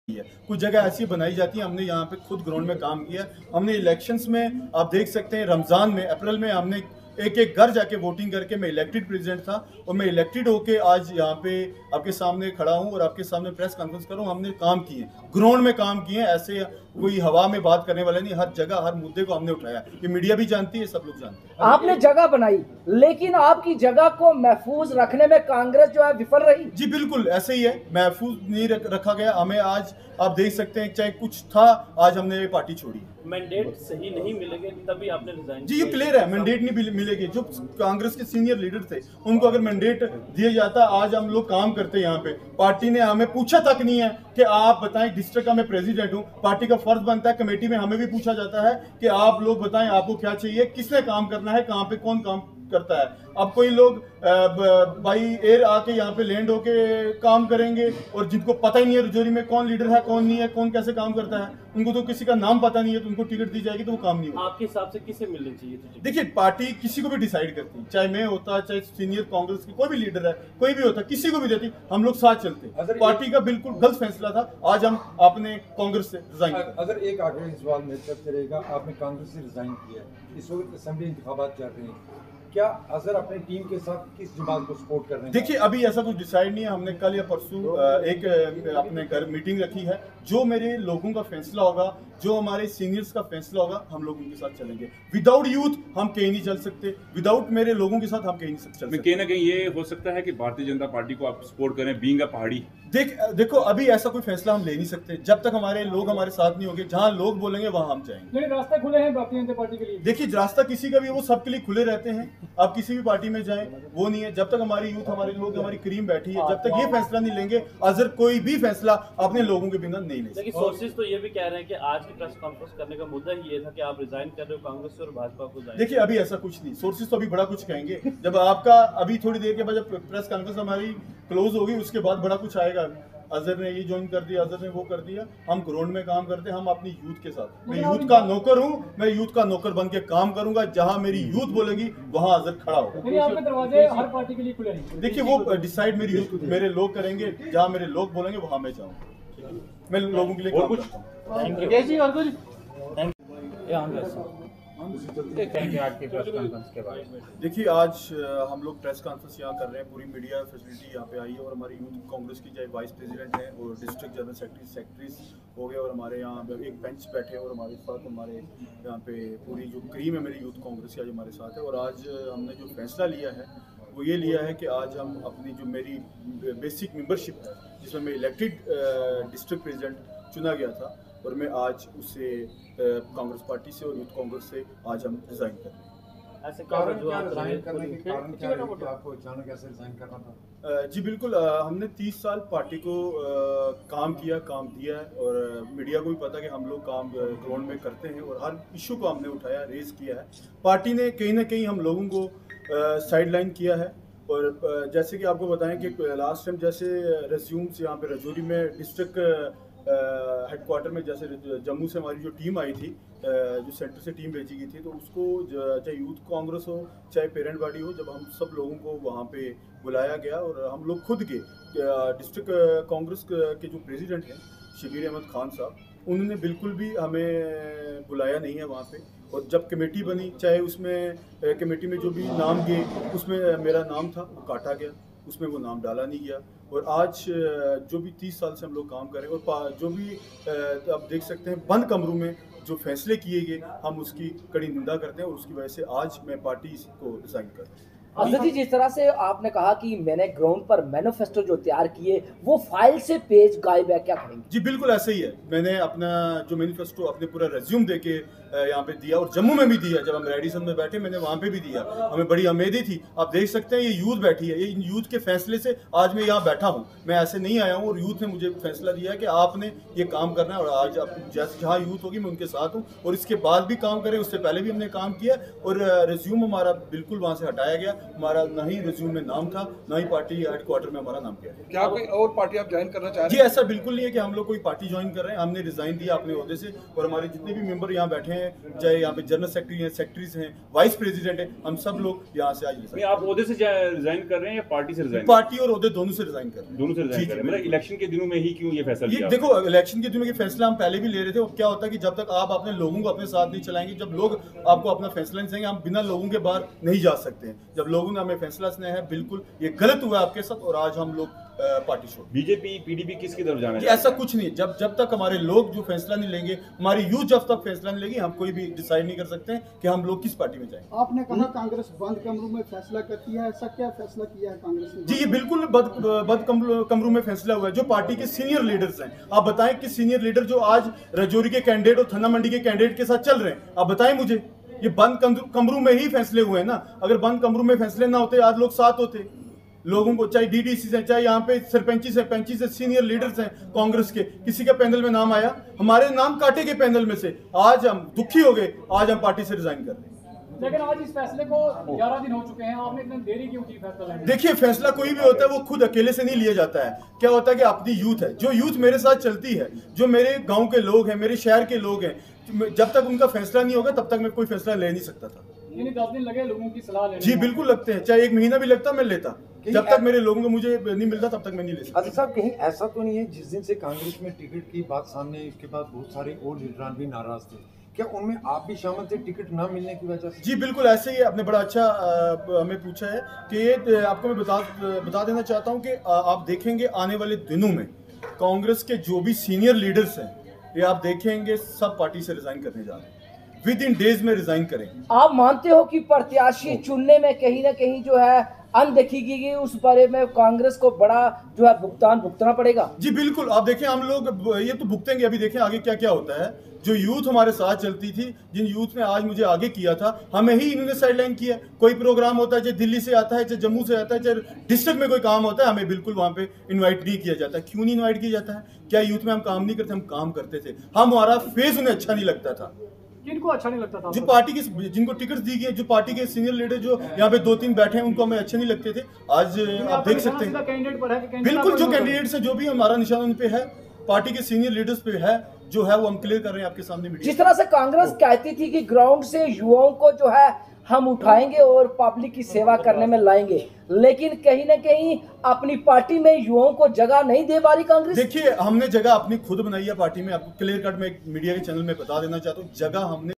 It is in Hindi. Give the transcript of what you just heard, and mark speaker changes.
Speaker 1: है। कुछ जगह ऐसी बनाई जाती है, हमने यहाँ पे खुद ग्राउंड में काम किया। हमने इलेक्शंस में आप देख सकते हैं, रमज़ान में अप्रैल में हमने एक एक घर जाके वोटिंग करके, मैं इलेक्टेड प्रेसिडेंट था और मैं इलेक्टेड होके आज यहाँ पे आपके सामने खड़ा हूँ और आपके सामने प्रेस कॉन्फ्रेंस कर रहा हूँ। हमने काम किए, ग्राउंड में काम किए, ऐसे कोई हवा में बात करने वाला नहीं। हर जगह हर मुद्दे को हमने उठाया, ये मीडिया भी जानती है, सब लोग जानते हैं।
Speaker 2: आपने जगह बनाई, लेकिन आपकी जगह को महफूज रखने में कांग्रेस जो है विफल रही।
Speaker 1: जी बिल्कुल ऐसे ही है, महफूज नहीं रखा गया। हमें आज आप देख सकते हैं, चाहे कुछ था, आज हमने ये पार्टी छोड़ी।
Speaker 3: मैंडेट सही नहीं मिलेंगे तभी आपने रिजाइन
Speaker 1: जी ये क्लियर है, मैंडेट नहीं मिलेगी। जो कांग्रेस के सीनियर लीडर थे उनको अगर मैंडेट दिया जाता, आज हम लोग काम करते यहाँ पे। पार्टी ने हमें पूछा तक नहीं है कि आप बताएं, डिस्ट्रिक्ट का मैं प्रेसिडेंट हूँ, पार्टी का फर्ज बनता है, कमेटी में हमें भी पूछा जाता है कि आप लोग बताएं आपको क्या चाहिए, किसने काम करना है, कहाँ पे कौन काम करता है। अब कोई लोग बाई एयर आके यहाँ पे लैंड होके काम करेंगे और जिनको पता ही नहीं है रजौरी में कौन लीडर है, कौन नहीं है, कौन कैसे काम करता है, उनको तो किसी का नाम पता नहीं है, तो उनको टिकट दी जाएगी तो वो काम नहीं होगा।
Speaker 3: आपके हिसाब से किसे मिलनी चाहिए थी?
Speaker 1: देखिए पार्टी किसी को भी डिसाइड करती है, चाहे मैं होता, चाहे सीनियर कांग्रेस की कोई भी लीडर है, कोई भी होता, किसी को भी देती, हम लोग साथ चलते। पार्टी का बिल्कुल गलत फैसला था, आज हम अपने कांग्रेस से रिजाइन करते।
Speaker 4: अगर एक आखिरी सवाल में चलते रहेगा, आपने कांग्रेस से रिजाइन किया, इस वक्त असेंबली इंतखाबात चल रहे हैं, क्या अजहर अपनी टीम के साथ किस जमात को सपोर्ट कर रहे हैं?
Speaker 1: देखिए अभी ऐसा कुछ डिसाइड नहीं है। हमने कल या परसों एक अपने घर मीटिंग रखी है। जो मेरे लोगों का फैसला होगा, जो हमारे सीनियर्स का फैसला होगा, हम लोग उनके साथ चलेंगे। विदाउट यूथ हम कहीं नहीं चल सकते, विदाउट मेरे लोगों के साथ हम कहीं नहीं चल सकते।
Speaker 5: कहीं ना कहीं ये हो सकता है कि भारतीय जनता पार्टी को आप सपोर्ट करें, बीइंग अ पहाड़ी।
Speaker 1: देखो अभी ऐसा कोई फैसला हम ले नहीं सकते जब तक हमारे लोग हमारे साथ नहीं होंगे। जहां लोग बोलेंगे वहां हम जाएंगे।
Speaker 6: लेकिन रास्ते खुले हैं भारतीय जनता पार्टी के लिए।
Speaker 1: देखिए रास्ता किसी का भी, वो सबके लिए खुले रहते हैं। आप किसी भी पार्टी में जाएं, वो नहीं है। जब तक हमारी यूथ, हमारे लोग, हमारी क्रीम बैठी है, जब तक ये फैसला नहीं लेंगे, अजहर कोई भी फैसला अपने लोगों के बिना नहीं ले।
Speaker 3: लेकिन सोर्सेज तो ये भी कह रहे हैं कि आज की प्रेस कॉन्फ्रेंस करने का मुद्दा ही ये था कि आप रिजाइन कर रहे हो कांग्रेस से और भाजपा को जाएं।
Speaker 1: देखिए अभी ऐसा कुछ नहीं, सोर्सेज तो अभी बड़ा कुछ कहेंगे। जब आपका अभी थोड़ी देर के बाद जब प्रेस कॉन्फ्रेंस हमारी क्लोज होगी, उसके बाद बड़ा कुछ आएगा। अजहर ने ये ज्वाइन कर दिया, अजहर ने वो कर दिया। हम ग्राउंड में काम करते हैं, हम अपनी यूथ के साथ। मैं यूथ का नौकर हूँ, मैं यूथ का नौकर बन के काम करूंगा। जहां मेरी यूथ बोलेगी वहां अजहर खड़ा होगा।
Speaker 6: आपके दरवाजे हर पार्टी के लिए खुले हैं।
Speaker 1: देखिए वो डिसाइड मेरी यूथ, मेरे लोग करेंगे। जहां मेरे लोग बोलेंगे वहां मैं जाऊंगा। मैं लोगों के लिए काम करता हूं। देखिए आज हम लोग प्रेस कॉन्फ्रेंस यहाँ कर रहे हैं, पूरी मीडिया फैसिलिटी यहाँ पे आई है और हमारी यूथ कांग्रेस की चाहे वाइस प्रेसिडेंट हैं और डिस्ट्रिक्ट जनरल सेक्रेटरीज हो गए और हमारे यहाँ एक बेंच बैठे और हमारे साथ हमारे यहाँ पे पूरी जो क्रीम है मेरी यूथ कांग्रेस की आज हमारे साथ है। और आज हमने जो फैसला लिया है वो ये लिया है कि आज हम अपनी जो मेरी बेसिक मेंबरशिप है, जिसमें मैं इलेक्टेड डिस्ट्रिक्ट प्रेसिडेंट चुना गया था, और मैं आज उससे कांग्रेस पार्टी से और यूथ कांग्रेस से आज हम रिजाइन कर रहे हैं।
Speaker 3: ऐसे
Speaker 4: कारण क्या रिजाइन करने के कारण क्या है कि आपको अचानक ऐसे रिजाइन करना था?
Speaker 1: जी बिल्कुल, हमने 30 साल पार्टी को काम किया, काम दिया है और मीडिया को भी पता कि हम लोग काम ग्राउंड में करते हैं और हर इशू को हमने उठाया, रेज किया है। पार्टी ने कहीं ना कहीं हम लोगों को साइडलाइन किया है। और जैसे कि आपको बताएं कि लास्ट टाइम जैसे रेज्यूम्स यहाँ पे रजौरी में डिस्ट्रिक्ट हेडक्वार्टर में, जैसे जम्मू से हमारी जो टीम आई थी, जो सेंटर से टीम भेजी गई थी, तो उसको चाहे यूथ कांग्रेस हो चाहे पेरेंट बॉडी हो, जब हम सब लोगों को वहाँ पे बुलाया गया और हम लोग खुद के डिस्ट्रिक्ट कांग्रेस के जो प्रेसिडेंट हैं शबीर अहमद खान साहब, उन्होंने बिल्कुल भी हमें बुलाया नहीं है वहाँ पे। और जब कमेटी बनी, चाहे उसमें कमेटी में जो भी नाम गए उसमें मेरा नाम था, वो काटा गया, उसमें वो नाम डाला नहीं गया। और आज जो भी 30 साल से हम लोग काम करें और जो भी आप देख सकते हैं बंद कमरों में जो फैसले किए गए, हम उसकी कड़ी निंदा करते हैं और उसकी वजह से आज मैं पार्टी को रिजाइन कर रहा हूँ।
Speaker 2: अजहर जी, जिस तरह से आपने कहा कि मैंने ग्राउंड पर मैनिफेस्टो जो तैयार किए वो फाइल से पेज गायब है, क्या करेंगे?
Speaker 1: जी बिल्कुल ऐसे ही है। मैंने अपना जो मैनिफेस्टो अपने पूरा रेज्यूम देके यहाँ पे दिया और जम्मू में भी दिया। जब हम रेडिसन में बैठे मैंने वहाँ पे भी दिया। हमें बड़ी उम्मीदें थी। आप देख सकते हैं ये यूथ बैठी है, ये यूथ के फैसले से आज मैं यहाँ बैठा हूँ। मैं ऐसे नहीं आया हूँ और यूथ ने मुझे फैसला दिया है कि आपने ये काम करना है और आज आप जैसे जहाँ यूथ होगी मैं उनके साथ हूँ और इसके बाद भी काम करें। उससे पहले भी हमने काम किया और रेज्यूम हमारा बिल्कुल वहाँ से हटाया गया हमारा ना ही रिज्यूम में नाम था, ना ही पार्टी हेडक्वार्टर में हमारा नाम किया गया।
Speaker 7: क्या कोई और पार्टी आप ज्वाइन करना चाह
Speaker 1: जी
Speaker 7: रहे हैं?
Speaker 1: ऐसा बिल्कुल नहीं है कि हम लोग कोई पार्टी ज्वाइन कर रहे हैं। हमने रिजाइन दिया अपने ओहदे से और हमारे जितने भी मेंबर यहाँ बैठे हैं, चाहे यहाँ पे जनरल सेक्रेटरी हैं, सेक्रेटरीज हैं, वाइस प्रेसिडेंट हैं, हम सब लोग यहाँ से आज
Speaker 5: नहीं, आप ओहदे से रिजाइन कर रहे हैं या पार्टी से रिजाइन?
Speaker 1: पार्टी और ओहदे दोनों से रिजाइन कर रहे हैं।
Speaker 5: दोनों से
Speaker 1: जी,
Speaker 5: रिजाइन कर रहे हैं। मतलब इलेक्शन के दिनों में ही क्यों ये फैसला
Speaker 1: ये
Speaker 5: लिया?
Speaker 1: देखो, इलेक्शन के दिनों के फैसला हम पहले भी ले रहे थे। और क्या होता है कि जब तक आप अपने लोगों को अपने साथ नहीं चलाएंगे, जब लोग आपको अपना फैसला नहीं देंगे, हम बिना लोगों के बाहर नहीं जा सकते हैं। जब लोगों ने हमें फैसला सुनाया है, बिल्कुल ये गलत हुआ आपके साथ और आज हम लोग पार्टी छोड़।
Speaker 5: बीजेपी पीडीपी किसकी तरफ जाना
Speaker 1: कि
Speaker 5: है?
Speaker 1: ऐसा कुछ नहीं। जब तक हमारे लोग जो फैसला नहीं लेंगे, हमारी यूथ जब तक फैसला नहीं लेगी, हम कोई भी डिसाइड नहीं कर सकते हैं कि हम लोग किस पार्टी में जाएंगे।
Speaker 8: आपने कहा कांग्रेस बंद कमरों में फैसला करती है, ऐसा क्या फैसला किया है कांग्रेस ने?
Speaker 1: जी ये बिल्कुल बद कमरों में फैसला हुआ है। जो पार्टी के सीनियर लीडर्स हैं, आप बताएं कि सीनियर लीडर जो आज राजौरी के कैंडिडेट और थन्ना मंडी के कैंडिडेट के साथ चल रहे हैं, आप बताएं मुझे। ये बंद कमरों में ही फैसले हुए हैं ना। अगर बंद कमरों में फैसले ना होते, आज लोग साथ होते। लोगों को चाहे डीडीसी से, चाहे यहाँ पे सरपंची से, पंची से, सीनियर लीडर्स हैं कांग्रेस के, किसी का पैनल में नाम आया, हमारे नाम काटे गए पैनल में से। आज हम दुखी हो गए, आज हम पार्टी से रिजाइन कर रहे हैं।
Speaker 6: लेकिन आज इस फैसले को 11 दिन हो चुके हैं, आपने इतनी देरी क्यों की फैसला लेने में?
Speaker 1: देखिए, फैसला कोई भी होता है वो खुद अकेले से नहीं लिया जाता है। क्या होता है कि अपनी यूथ है, जो यूथ मेरे साथ चलती है, जो मेरे गांव के लोग हैं, मेरे शहर के लोग हैं, जब तक उनका फैसला नहीं होगा तब तक मैं कोई फैसला ले नहीं सकता था।
Speaker 6: यानी 10 दिन लगे लोगों की सलाह लेने
Speaker 1: जी
Speaker 6: में?
Speaker 1: बिल्कुल लगते हैं, चाहे 1 महीना भी लगता मैं लेता। जब तक मेरे लोगों को मुझे नहीं मिलता तब तक मैं नहीं ले सकता।
Speaker 4: आदिल साहब, कहीं ऐसा तो नहीं है जिस दिन से कांग्रेस में टिकट की बात सामने आई उसके बाद बहुत सारे और लीडरान भी नाराज थे, क्या उनमें आप भी शामिल थे टिकट ना मिलने की वजह से?
Speaker 1: जी बिल्कुल ऐसे ही। आपने बड़ा अच्छा हमें पूछा है कि ये आपको मैं बता देना चाहता हूँ कि आप देखेंगे आने वाले दिनों में कांग्रेस के जो भी सीनियर लीडर्स हैं, ये आप देखेंगे सब पार्टी से रिजाइन करने जा रहे हैं, विद इन डेज में रिजाइन करेंगे।
Speaker 2: आप मानते हो कि प्रत्याशी चुनने में कहीं ना कहीं जो है अनदेखी की गई, उस बारे में कांग्रेस को बड़ा जो है भुगतना पड़ेगा?
Speaker 1: जी बिल्कुल। आप देखें, हम लोग ये तो भुगतेंगे। अभी देखें आगे क्या क्या होता है। जो यूथ हमारे साथ चलती थी, जिन यूथ ने आज मुझे आगे किया था, हमें ही इन्होंने साइडलाइन किया। कोई प्रोग्राम होता है, चाहे दिल्ली से आता है, चाहे जम्मू से आता है, चाहे डिस्ट्रिक्ट में कोई काम होता है, हमें बिल्कुल वहाँ पे इन्वाइट नहीं किया जाता। क्यों नहीं इन्वाइट किया जाता है? क्या यूथ में हम काम नहीं करते? हम काम करते थे। हमारा फेस उन्हें अच्छा नहीं लगता था।
Speaker 6: किनको अच्छा नहीं लगता था?
Speaker 1: जो पार्टी के जिनको टिकट दी गई, जो पार्टी के सीनियर लीडर जो यहाँ पे 2-3 बैठे हैं, उनको हमें अच्छे नहीं लगते थे। आज आप देख सकते हैं
Speaker 6: कैंडिडेट पर है कि कैंडिडेट
Speaker 1: बिल्कुल जो
Speaker 6: आपको
Speaker 1: कैंडिडेट्स हैं, जो भी हमारा निशान उन पे है, पार्टी के सीनियर लीडर्स पे है, जो है वो हम क्लियर कर रहे हैं आपके सामने मीडिया।
Speaker 2: जिस तरह से कांग्रेस कहती थी कि ग्राउंड से युवाओं को जो है हम उठाएंगे और पब्लिक की सेवा करने में लाएंगे, लेकिन कहीं ना कहीं अपनी पार्टी में युवाओं को जगह नहीं दे पा रही कांग्रेस।
Speaker 1: देखिए, हमने जगह अपनी खुद बनाई है पार्टी में। आपको क्लियर कट में मीडिया के चैनल में बता देना चाहता हूँ, जगह हमने